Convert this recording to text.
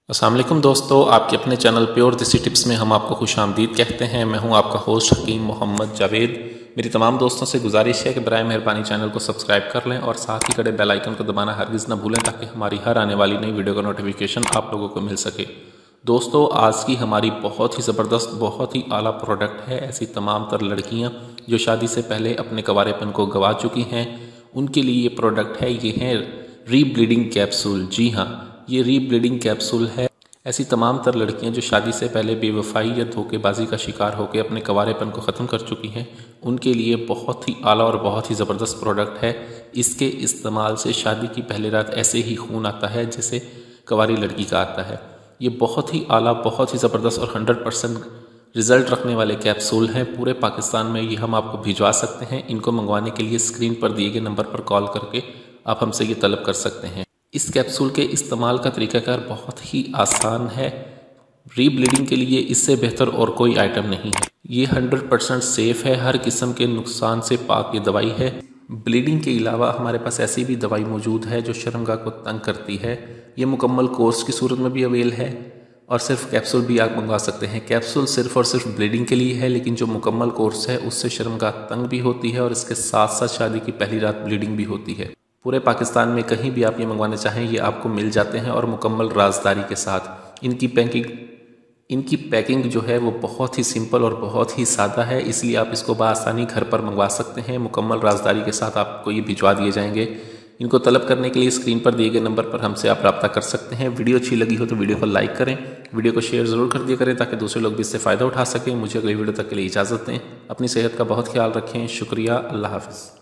अस्सलाम वालेकुम दोस्तों, आपके अपने चैनल प्योर देसी टिप्स में हम आपको खुशामदीद कहते हैं। मैं हूं आपका होस्ट हकीम मोहम्मद जावेद। मेरी तमाम दोस्तों से गुजारिश है कि बराए मेहरबानी चैनल को सब्सक्राइब कर लें और साथ ही खड़े बेल आइकन को दबाना हरगिज़ ना भूलें ताकि हमारी हर आने वाली नई वीडियो का नोटिफिकेशन आप लोगों को मिल सके। दोस्तों, आज की हमारी बहुत ही ज़बरदस्त, बहुत ही आला प्रोडक्ट है। ऐसी तमाम तर लड़कियाँ जो शादी से पहले अपने कवारेपन को गंवा चुकी हैं, उनके लिए ये प्रोडक्ट है। ये है रीब्लीडिंग कैप्सूल। जी हाँ, ये रीब्लीडिंग कैप्सूल है। ऐसी तमाम तर लड़कियां जो शादी से पहले बेवफाई या धोखेबाजी का शिकार होकर अपने कवारेपन को ख़त्म कर चुकी हैं, उनके लिए बहुत ही आला और बहुत ही ज़बरदस्त प्रोडक्ट है। इसके इस्तेमाल से शादी की पहली रात ऐसे ही खून आता है जैसे कवारी लड़की का आता है। ये बहुत ही आला, बहुत ही ज़बरदस्त और 100% रिज़ल्ट रखने वाले कैप्सूल हैं। पूरे पाकिस्तान में ये हम आपको भिजवा सकते हैं। इनको मंगवाने के लिए स्क्रीन पर दिए गए नंबर पर कॉल करके आप हमसे ये तलब कर सकते हैं। इस कैप्सूल के इस्तेमाल का तरीकाकार बहुत ही आसान है। रीब्लीडिंग के लिए इससे बेहतर और कोई आइटम नहीं है। ये 100% सेफ़ है। हर किस्म के नुकसान से पाक ये दवाई है। ब्लीडिंग के अलावा हमारे पास ऐसी भी दवाई मौजूद है जो शर्मगाह को तंग करती है। ये मुकम्मल कोर्स की सूरत में भी अवेल है और सिर्फ कैप्सूल भी आप मंगवा सकते हैं। कैप्सूल सिर्फ और सिर्फ ब्लीडिंग के लिए है, लेकिन जो मुकम्मल कोर्स है उससे शर्मगाह तंग भी होती है और इसके साथ साथ शादी की पहली रात ब्लीडिंग भी होती है। पूरे पाकिस्तान में कहीं भी आप ये मंगवाने चाहें ये आपको मिल जाते हैं और मुकम्मल राजदारी के साथ। इनकी पैकिंग जो है वो बहुत ही सिंपल और बहुत ही सादा है, इसलिए आप इसको बआसानी घर पर मंगवा सकते हैं। मुकम्मल राजदारी के साथ आपको ये भिजवा दिए जाएंगे। इनको तलब करने के लिए स्क्रीन पर दिए गए नंबर पर हमसे आप रब्ता कर सकते हैं। वीडियो अच्छी लगी हो तो वीडियो को लाइक करें, वीडियो को शेयर ज़रूर कर दिया करें ताकि दूसरे लोग भी इससे फ़ायदा उठा सकें। मुझे अगली वीडियो तक के लिए इजाज़त दें। अपनी सेहत का बहुत ख्याल रखें। शुक्रिया। अल्लाह हाफ़िज़।